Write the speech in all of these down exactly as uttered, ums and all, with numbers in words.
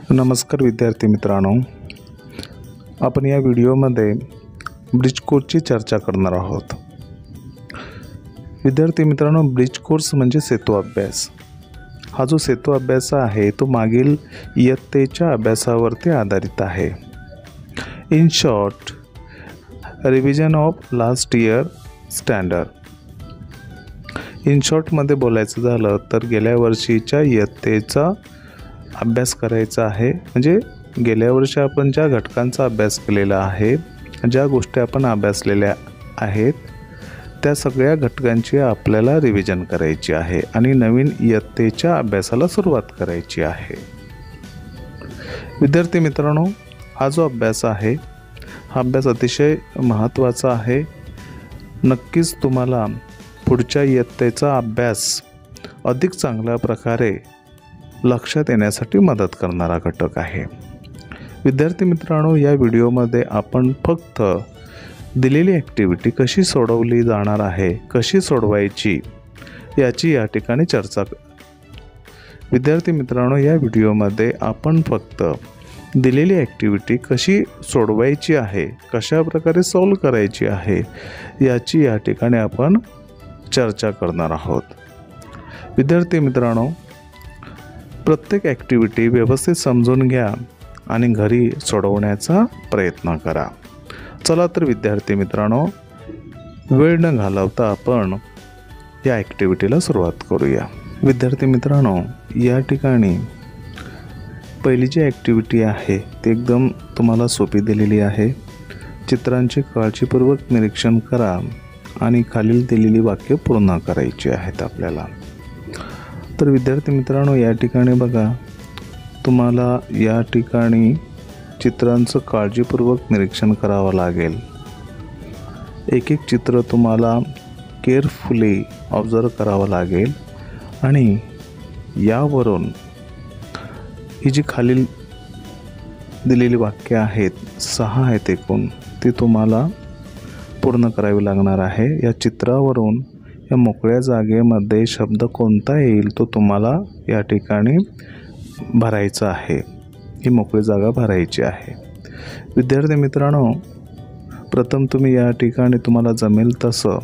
नमस्कार विद्यार्थी मित्रांनो, आपण या व्हिडिओमध्ये ब्रिज कोर्सची चर्चा करणार आहोत। विद्यार्थी मित्रांनो, ब्रिज कोर्स म्हणजे सेतू अभ्यास। हा जो सेतू अभ्यास आहे तो मागील इयत्तेच्या अभ्यासावरती आधारित आहे। In short, revision of last year standard. In short मध्ये बोलायचं झालं तर गेल्या वर्षीच्या इयत्तेचा अभ्यास करायचा आहे। म्हणजे गेल्या वर्षी आपण ज्या घटकांचा अभ्यास केलेला आहे, ज्या गोष्टी आपण अभ्यासलेल्या आहेत, त्या सगळ्या घटकांची आपल्याला रिव्हिजन करायची आहे आणि नवीन इयत्तेच्या अभ्यासाला सुरुवात करायची आहे। विद्यार्थी मित्रांनो, हा जो अभ्यास आहे हा अभ्यास अतिशय महत्त्वाचा आहे। नक्कीच तुम्हाला पुढच्या इयत्तेचा अभ्यास अधिक चांगल्या प्रकारे लक्षात येण्यासाठी मदत करणारा घटक आहे। विद्यार्थी मित्रांनो, या व्हिडिओमध्ये आपण फक्त दिलेली ॲक्टिव्हिटी कशी सोडवली जाणार आहे, कशी सोडवायची याची या ठिकाणी चर्चा। विद्यार्थी मित्रांनो, या व्हिडिओमध्ये आपण फक्त दिलेली ॲक्टिव्हिटी कशी सोडवायची आहे, कशा प्रकारे सॉल्व करायची आहे याची या ठिकाणी आपण चर्चा करणार आहोत। विद्यार्थी मित्रांनो, प्रत्येक ॲक्टिव्हिटी व्यवस्थित समजून घ्या आणि घरी सोडवण्याचा प्रयत्न करा। चला तर विद्यार्थी मित्रांनो, वेळ न घालवता आपण या ॲक्टिव्हिटीला सुरुवात करूया। विद्यार्थी मित्रांनो, या ठिकाणी पहिली जी ॲक्टिव्हिटी आहे ती एकदम तुम्हाला सोपी दिलेली आहे। चित्रांचे काळजीपूर्वक निरीक्षण करा आणि खालील दिलेली वाक्य पूर्ण करायची आहेत आपल्याला। तर विद्यार्थी मित्रांनो, या ठिकाणी बघा, तुम्हाला या ठिकाणी चित्रांचं काळजीपूर्वक निरीक्षण करावं लागेल। एक एक चित्र तुम्हाला केअरफुली ऑब्झर्व करावं लागेल आणि यावरून ही जी खालील दिलेली वाक्य आहेत, सहा आहेत एकूण, ती तुम्हाला पूर्ण करावी लागणार आहे। या चित्रावरून या मोकळ्या जागेमध्ये शब्द कोणता येईल तो तुम्हाला या ठिकाणी भरायचा आहे। ही मोकळी जागा भरायची आहे। विद्यार्थी मित्रांनो, प्रथम तुम्ही या ठिकाणी तुम्हाला जमेल तसं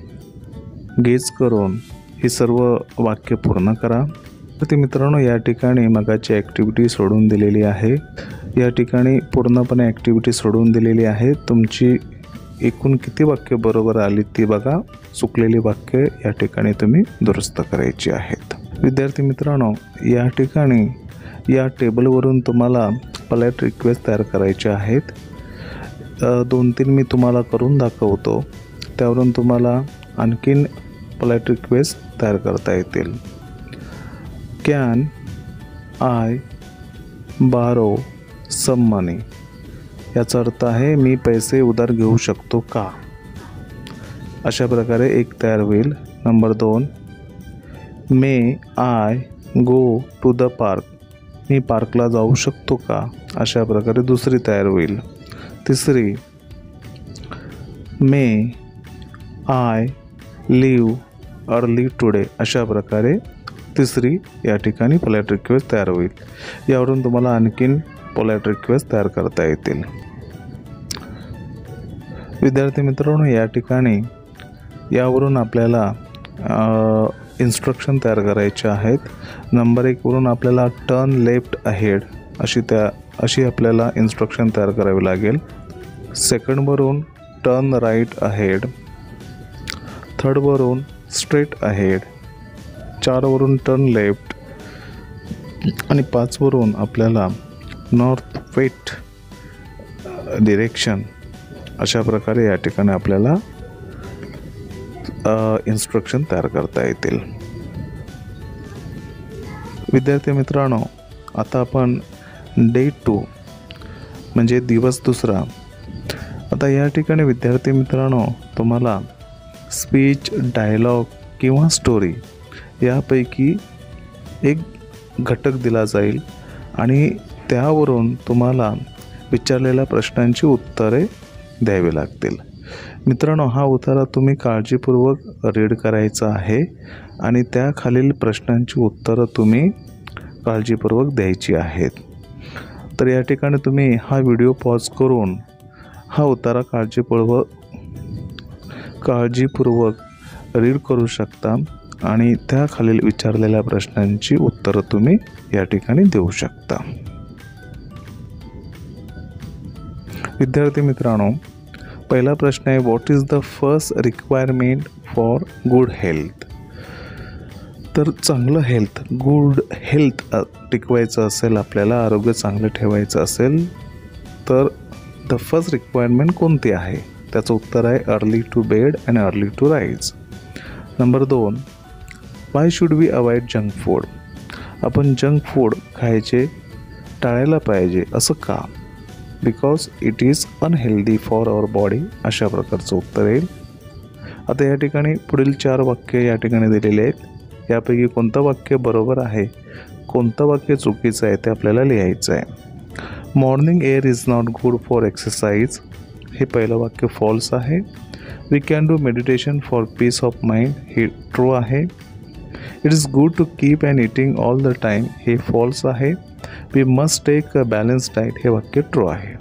गेस करून ही सर्व वाक्य पूर्ण करा। तर मित्रांनो, या ठिकाणी मगाची ॲक्टिव्हिटी सोडून दिलेली आहे। या ठिकाणी पूर्णपणे ॲक्टिव्हिटी सोडून दिलेली आहे। तुमची एकूण किती वाक्य बरोबर आली ती बघा। चुकलेली वाक्य या ठिकाणी तुम्ही दुरुस्त करायची आहेत। विद्यार्थी मित्रांनो, या ठिकाणी या टेबलवरून तुम्हाला पोलाइट रिक्वेस्ट तयार करायचे आहेत। दोन तीन मी तुम्हाला करून दाखवतो, त्यावरून तुम्हाला आणखीन पोलाइट रिक्वेस्ट तयार करता येतील। कॅन आय बारो सम मनी, याचा अर्थ आहे मी पैसे उधार घेऊ शकतो का, अशा प्रकारे एक तयार होईल। नंबर दोन, may I go to the park, मी पार्कला जाऊ शकतो का, अशा प्रकारे दुसरी तयार होईल। तिसरी, may I leave early today, अशा प्रकारे तिसरी या ठिकाणी पोलाइट रिक्वेस्ट तयार होईल। यावरून तुम्हाला आणखीन पोलाइट रिक्वेस्ट तयार करता येतील। विद्यार्थी मित्रांनो, या ठिकाणी यावरून आपल्याला इन्स्ट्रक्शन तयार करायचे आहेत। नंबर एक वरून आपल्याला टर्न लेफ्ट अहेड अशी त्या अशी आपल्याला इन्स्ट्रक्शन तयार करावी लागेल। सेकंडवरून टर्न राईट अहेड, थर्डवरून स्ट्रेट अहेड, चारवरून टर्न लेफ्ट आणि पाचवरून आपल्याला नॉर्थ वेस्ट डिरेक्शन, अशा प्रकारे या ठिकाणी आपल्याला इन्स्ट्रक्शन तयार करता येतील। विद्यार्थी मित्रांनो, आता आपण डे टू म्हणजे दिवस दुसरा। आता या ठिकाणी विद्यार्थी मित्रांनो, तुम्हाला स्पीच, डायलॉग किंवा स्टोरी यापैकी एक घटक दिला जाईल आणि त्यावरून तुम्हाला विचारलेल्या प्रश्नांची उत्तरे द्यावी लागतील। मित्रांनो, हा उतारा तुम्ही काळजीपूर्वक रीड करायचा आहे आणि त्या खालील प्रश्नांची उत्तरं तुम्ही काळजीपूर्वक द्यायची आहेत। तर या ठिकाणी तुम्ही हा व्हिडिओ पॉज करून हा उतारा काळजीपूर्वक काळजीपूर्वक रीड करू शकता आणि त्या खालील विचारलेल्या प्रश्नांची उत्तरं तुम्ही या ठिकाणी देऊ शकता. विद्यार्थी मित्रांनो, पहिला प्रश्न आहे, what is the first requirement for good health. तर चांगलं हेल्थ, गुड हेल्थ टिकवायचं असेल, आपल्याला आरोग्य चांगलं ठेवायचं असेल तर द फर्स्ट रिक्वायरमेंट कोणती आहे? त्याचं उत्तर आहे early to bed and early to rise. Number दोन, why should we avoid junk food. आपण जंक फूड खायचे टाळायला पाहिजे असं का? Because it is unhealthy for our body. अशा प्रकारचं उत्तर येईल. आता या ठिकाणी पुढील चार वाक्य या ठिकाणी दिलेले आहेत. यापैकी कोणतं वाक्य बरोबर आहे, कोणतं वाक्य चुकीचं आहे ते आपल्याला लिहायचं आहे. Morning air is not good for exercise. हे पहिलं वाक्य फॉल्स आहे. We can do meditation for peace of mind. हे ट्रू आहे. It is good to keep and eating all the time. हे फॉल्स आहे. We must take a balance diet. हे वाक्य ट्रू आहे.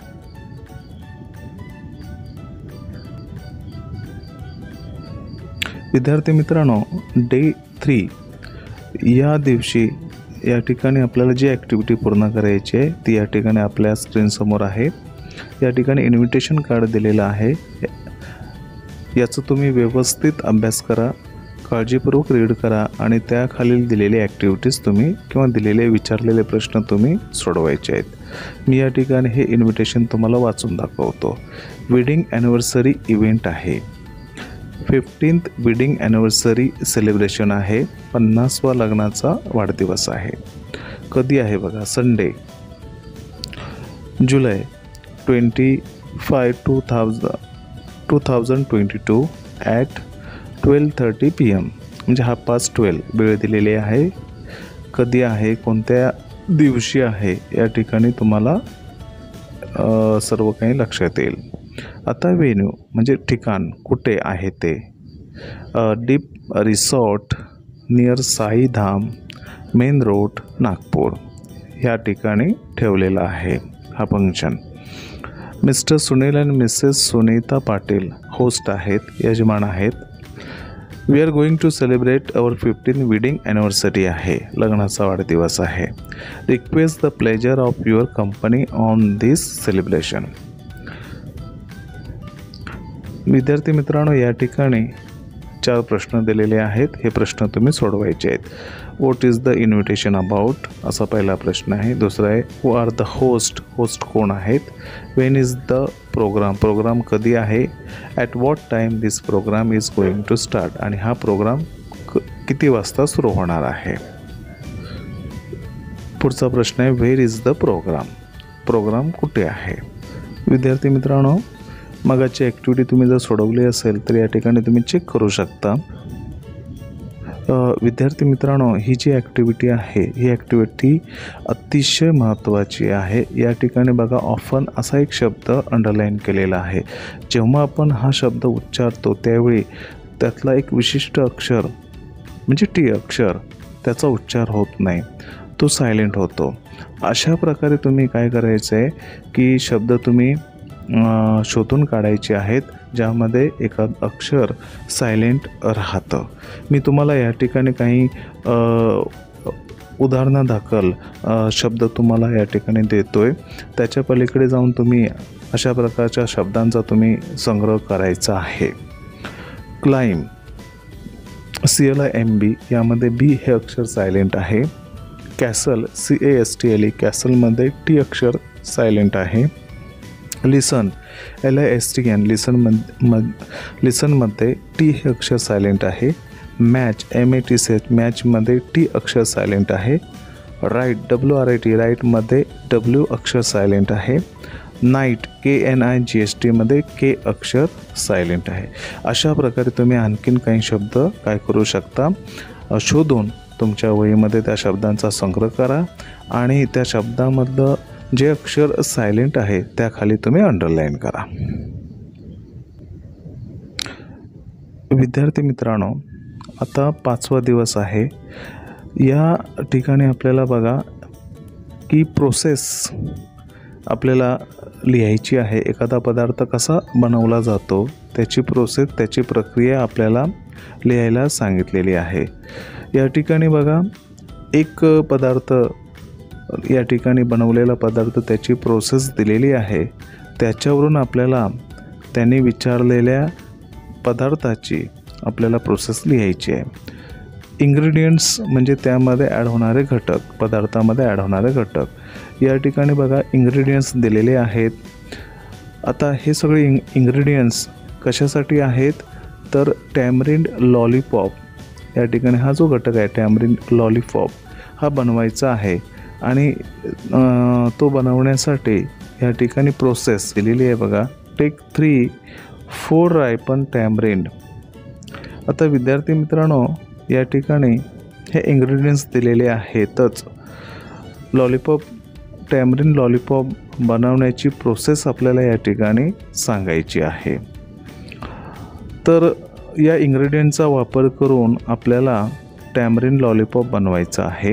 विद्यार्थी मित्रांनो, डे थ्री या दिवशी या ठिकाणी आपल्याला जी ॲक्टिव्हिटी पूर्ण करायची आहे ती या ठिकाणी आपल्या स्क्रीनसमोर आहे. या ठिकाणी इन्व्हिटेशन कार्ड दिलेलं आहे. याचं तुम्ही व्यवस्थित अभ्यास करा, काळजीपूर्वक रीड करा आणि त्याखालील दिलेले ॲक्टिव्हिटीज तुम्ही किंवा दिलेले विचारलेले प्रश्न तुम्ही सोडवायचे आहेत. मी या ठिकाणी हे इन्व्हिटेशन तुम्हाला वाचून दाखवतो. वेडिंग ॲनिव्हर्सरी इव्हेंट आहे. फिफ्टीन्थ वेडिंग ॲनिव्हर्सरी सेलिब्रेशन आहे. पन्नासवा लग्नाचा वाढदिवस आहे. कधी आहे बघा, Sunday, July twenty five two thousand two thousand twenty two at twelve thirty P M. म्हणजे हा पाच ट्वेल्व वेळ दिलेली आहे. कधी आहे, कोणत्या दिवशी आहे या ठिकाणी तुम्हाला सर्व काही लक्षात येईल. आता वेन्यू म्हणजे ठिकाण कुठे आहे ते. Deep resort near Saidham, main road, Nagpur ह्या ठिकाणी ठेवलेला आहे हा function. Mister Sunil and missus Sunita Patil host आहेत, यजमान आहेत. We are going to celebrate our fifteen wedding anniversary आहे, लग्नाचा वाढदिवस आहे. Request the pleasure of your company on this celebration. विद्यार्थी मित्रांनो, या ठिकाणी चार प्रश्न दिलेले आहेत. हे प्रश्न तुम्ही सोडवायचे आहेत. What is the invitation about असा पहिला प्रश्न आहे. दुसरा आहे who are the host, host कोण आहेत. When is the program, program कधी आहे. At what time this program is going to start, आणि हा प्रोग्राम क किती वाजता सुरू होणार आहे. पुढचा प्रश्न आहे where is the program, program कुठे आहे. विद्यार्थी मित्रांनो, मगाची ॲक्टिव्हिटी तुम्ही जर सोडवली असेल तर या ठिकाणी तुम्ही चेक करू शकता. विद्यार्थी मित्रांनो, ही जी ॲक्टिव्हिटी आहे ही ॲक्टिव्हिटी अतिशय महत्त्वाची आहे. या ठिकाणी बघा, ऑफन असा एक शब्द अंडरलाईन केलेला आहे. जेव्हा आपण हा शब्द उच्चारतो त्यावेळी त्यातला एक विशिष्ट अक्षर म्हणजे टी अक्षर त्याचा उच्चार होत नाही, तो सायलेंट होतो. अशा प्रकारे तुम्ही काय करायचं आहे की शब्द तुम्ही शोधून काढायचे आहेत ज्यामध्ये एखाद अक्षर सायलेंट राहतं. मी तुम्हाला या ठिकाणी काही उदाहरणादाखल शब्द तुम्हाला या ठिकाणी देतो आहे. त्याच्या पलीकडे जाऊन तुम्ही अशा प्रकारच्या शब्दांचा तुम्ही संग्रह करायचा आहे. Climb, C L I M B, यामध्ये बी हे अक्षर सायलेंट आहे. Castle, C A S T L E, कॅसलमध्ये टी अक्षर सायलेंट आहे. Listen, L I S T N, listen मध लिसनमध्ये टी हे अक्षर सायलेंट आहे. Match, M A T C H, मॅचमध्ये टी अक्षर सायलेंट आहे. Write, W R I T, राईटमध्ये डब्ल्यू अक्षर सायलेंट आहे. Knight, K N I G S टीमध्ये के अक्षर सायलेंट आहे. अशा प्रकारे तुम्ही आणखीन काही शब्द काय करू शकता, शोधून तुमच्या वहीमध्ये त्या शब्दांचा संग्रह करा आणि त्या शब्दामधलं जे अक्षर सायलेंट आहे त्याखाली तुम्ही अंडरलाईन करा. विद्यार्थी मित्रांनो, आता पाचवा दिवस आहे. या ठिकाणी आपल्याला बघा की प्रोसेस आपल्याला लिहायची आहे। एखादा पदार्थ कसा बनवला जातो त्याची प्रोसेस, त्याची प्रक्रिया आपल्याला लिहायला सांगितलेली आहे। या ठिकाणी बघा, एक पदार्थ या ठिकाणी बनवलेला पदार्थ त्याची प्रोसेस दिलेली आहे, त्याच्यावरून आपल्याला त्यांनी विचारलेल्या पदार्थाची आपल्याला प्रोसेस लिहायची आहे। इन्ग्रेडियंट्स म्हणजे त्यामध्ये ॲड होणारे घटक, पदार्थामध्ये ॲड होणारे घटक। या ठिकाणी बघा इन्ग्रेडियंट्स दिलेले आहेत। आता हे सगळे इं इन्ग्रेडियंट्स कशासाठी आहेत, तर टॅमरिंड लॉलीपॉप या ठिकाणी हा जो घटक आहे टॅमरिंड लॉलीपॉप हा बनवायचा आहे आणि तो बनवण्यासाठी या ठिकाणी प्रोसेस दिलेली आहे बघा। Take three four ripen tamarind. आता विद्यार्थी मित्रांनो, या ठिकाणी हे इन्ग्रेडियंट्स दिलेले आहेतच। लॉलीपॉप, टॅमरिंड लॉलीपॉप बनवण्याची प्रोसेस आपल्याला या ठिकाणी सांगायची आहे। तर या इन्ग्रेडियंटचा वापर करून आपल्याला टॅमरिंड लॉलीपॉप बनवायचा आहे।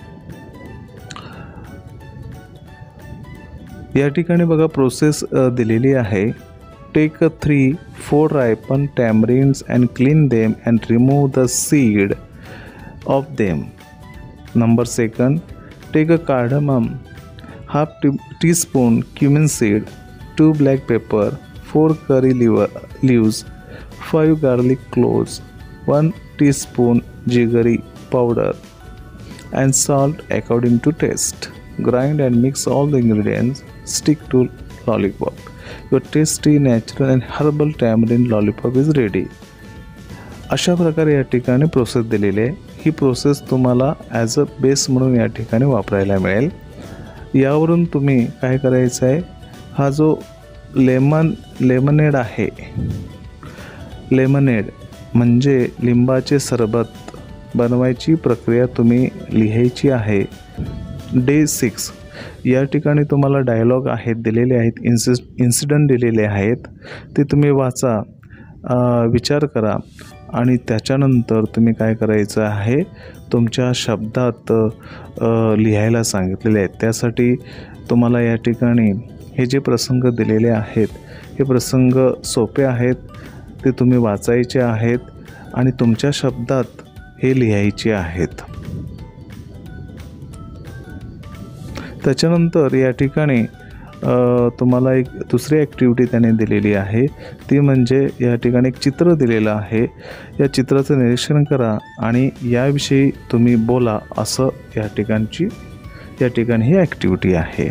या ठिकाणी बघा प्रोसेस दिलेली आहे। Take three four ripen tamarinds and clean them and remove the seed of them. Number second, take a cardamom, half teaspoon cumin seed, two black pepper, four curry leaves, five garlic cloves, one teaspoon jaggery powder and salt according to taste. Grind and mix all the ingredients. Stick to lollipop. Your tasty, natural and herbal tamarind lollipop is ready. अशा प्रकारे या ठिकाणी process दिलेली आहे। ही process तुम्हाला as a base म्हणून या ठिकाणी वापरायला मिळेल। यावरून तुम्ही काय करायचं आहे, हा जो लेमन लेमनेड आहे, लेमनेड म्हणजे लिंबाचे सरबत बनवायची प्रक्रिया तुम्ही लिहायची आहे। डे सिक्स या ठिकाणी तुम्हाला डायलॉग आहेत दिलेले आहेत, इन्सिस इन्सिडंट दिलेले आहेत, ते तुम्ही वाचा, विचार करा आणि त्याच्यानंतर तुम्ही काय करायचं आहे, तुमच्या शब्दात लिहायला सांगितलेले आहेत। त्यासाठी तुम्हाला या ठिकाणी हे जे प्रसंग दिलेले आहेत हे प्रसंग सोपे आहेत, ते तुम्ही वाचायचे आहेत आणि तुमच्या शब्दात हे लिहायचे आहेत। त्याच्यानंतर या ठिकाणी तुम्हाला एक दुसरी ॲक्टिव्हिटी त्याने दिलेली आहे, ती म्हणजे या ठिकाणी एक चित्र दिलेलं आहे। या चित्राचं निरीक्षण करा आणि याविषयी तुम्ही बोला, असं या ठिकाणची या ठिकाणी ही ॲक्टिव्हिटी आहे।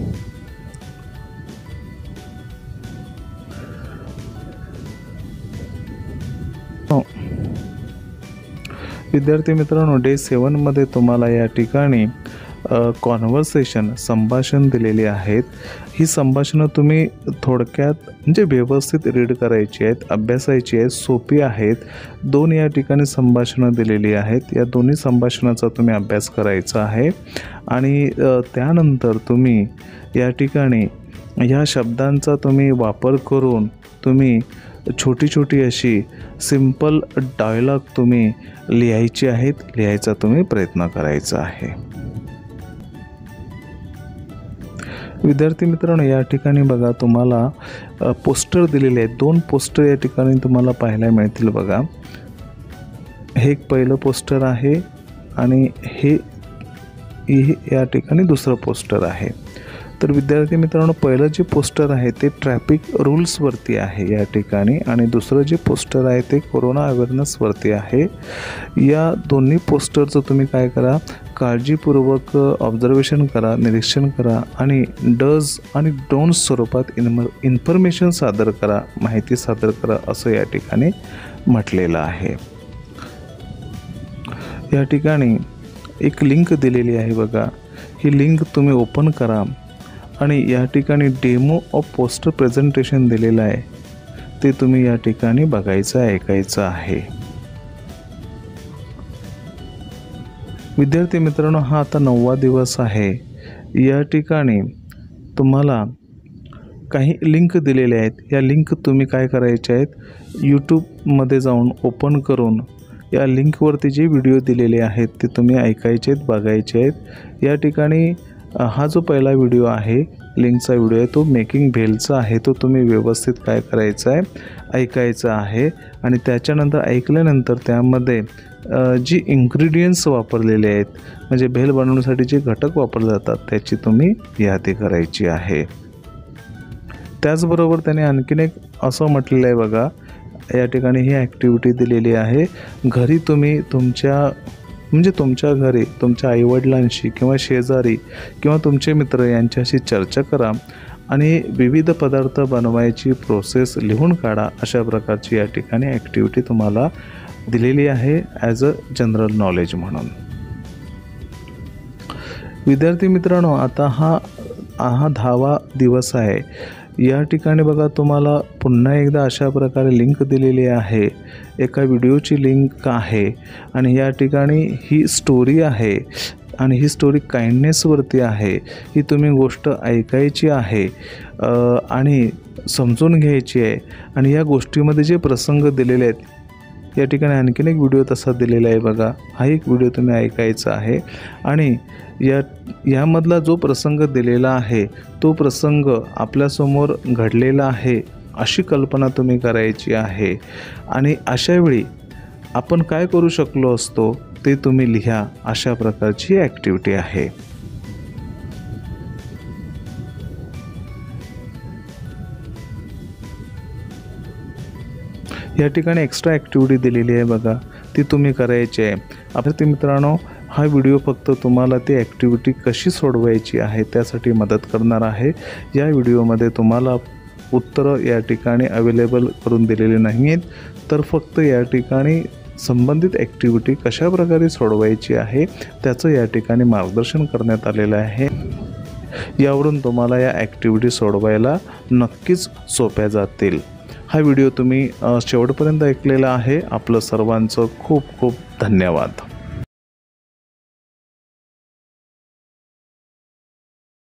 विद्यार्थी मित्रांनो, डे सेवनमध्ये तुम्हाला या ठिकाणी कॉन्व्हर्सेशन संभाषण दिलेली आहेत। ही संभाषणं तुम्ही थोडक्यात म्हणजे व्यवस्थित रीड करायची आहेत, अभ्यासायची आहेत, सोपी आहेत। दोन या ठिकाणी संभाषणं दिलेली आहेत, या दोन्ही संभाषणाचा तुम्ही अभ्यास करायचा आहे आणि त्यानंतर तुम्ही या ठिकाणी ह्या शब्दांचा तुम्ही वापर करून तुम्ही छोटी छोटी अशी सिंपल डायलॉग तुम्ही लिहायची आहेत, लिहायचा तुम्ही प्रयत्न करायचा आहे। विद्यार्थी मित्रांनो, या ठिकाणी बघा तुम्हाला पोस्टर दिलेले आहेत। दोन पोस्टर या ठिकाणी तुम्हाला पाहायला मिळतील बघा। हे एक पहिलं पोस्टर आहे आणि हे या ठिकाणी दुसरं पोस्टर आहे। तर विद्यार्थी मित्रांनो, पहिलं जे पोस्टर आहे ते ट्रॅफिक रूल्सवरती आहे या ठिकाणी आणि दुसरं जे पोस्टर आहे ते कोरोना अवेअरनेसवरती आहे। या दोन्ही पोस्टरचं तुम्ही काय करा, काळजीपूर्वक ऑब्झर्वेशन करा, निरीक्षण करा आणि डज आणि डोंट्स स्वरूपात इन्म इन्फॉर्मेशन सादर करा, माहिती सादर करा, असं या ठिकाणी म्हटलेलं आहे। या ठिकाणी एक लिंक दिलेली आहे बघा, ही लिंक तुम्ही ओपन करा आणि या ठिकाणी डेमो ऑफ पोस्टर प्रेझेंटेशन दिलेलं आहे, ते तुम्ही या ठिकाणी बघायचं, ऐकायचं आहे। विद्यार्थी मित्रांनो, हा आता नववा दिवस आहे। या ठिकाणी तुम्हाला काही लिंक दिलेले आहेत, या लिंक तुम्ही काय करायचे आहेत, यूट्यूबमध्ये जाऊन ओपन करून या लिंकवरती जे व्हिडिओ दिलेले आहेत ते तुम्ही ऐकायचे आहेत, बघायचे आहेत। या ठिकाणी हा जो पहिला व्हिडिओ आहे लिंकचा व्हिडिओ आहे तो मेकिंग भेलचा आहे, तो तुम्ही व्यवस्थित काय करायचं आहे ऐकायचं आहे आणि त्याच्यानंतर ऐकल्यानंतर त्यामध्ये जी इन्ग्रेडियंट्स वापरलेले आहेत म्हणजे भेल बनवण्यासाठी जे घटक वापरले जातात त्याची तुम्ही यादी करायची आहे। त्याचबरोबर त्याने आणखीन एक असं म्हटलेलं आहे बघा, या ठिकाणी ही ॲक्टिव्हिटी दिलेली आहे, घरी तुम्ही तुमच्या म्हणजे तुमच्या घरी तुमच्या आईवडिलांशी किंवा शेजारी किंवा तुमचे मित्र यांच्याशी चर्चा करा आणि विविध पदार्थ बनवायची प्रोसेस लिहून काढा। अशा प्रकारची या ठिकाणी ॲक्टिव्हिटी तुम्हाला दिलेली आहे ॲज अ जनरल नॉलेज म्हणून। विद्यार्थी मित्रांनो, आता हा हा दहावा दिवस आहे। या ठिकाणी बघा तुम्हाला पुन्हा एकदा अशा प्रकारे लिंक दिलेली आहे, एका व्हिडिओची लिंक आहे आणि या ठिकाणी ही स्टोरी आहे आणि ही स्टोरी काइंडनेसवरती आहे। ही तुम्ही गोष्ट ऐकायची आहे आणि समजून घ्यायची आहे आणि या गोष्टीमध्ये जे प्रसंग दिलेले आहेत, या ठिकाणी आणखीन एक व्हिडिओ तसा दिलेला आहे बघा, हा एक व्हिडिओ तुम्ही ऐकायचा आहे आणि या यामधला जो प्रसंग दिलेला आहे तो प्रसंग आपल्यासमोर घडलेला आहे अशी कल्पना तुम्ही करायची आहे आणि अशावेळी आपण काय करू शकलो असतो ते तुम्ही लिहा। अशा प्रकारची ॲक्टिव्हिटी आहे। या ठिकाणी एक्स्ट्रा ॲक्टिव्हिटी दिलेली आहे बघा, ती तुम्ही करायची आहे। आपल्या मित्रांनो, हा व्हिडिओ फक्त तुम्हाला ती ॲक्टिव्हिटी कशी सोडवायची आहे त्यासाठी मदत करणार आहे। या व्हिडिओमध्ये तुम्हाला उत्तरं या ठिकाणी अवेलेबल करून दिलेले नाही आहेत, तर फक्त या ठिकाणी संबंधित ॲक्टिव्हिटी कशा प्रकारे सोडवायची आहे त्याचं या ठिकाणी मार्गदर्शन करण्यात आलेलं आहे। यावरून तुम्हाला या ॲक्टिव्हिटी सोडवायला नक्कीच सोप्या जातील। हा व्हिडिओ तुम्ही शेवटपर्यंत ऐकलेला आहे। आपलं सर्वांचं खूप खूप धन्यवाद।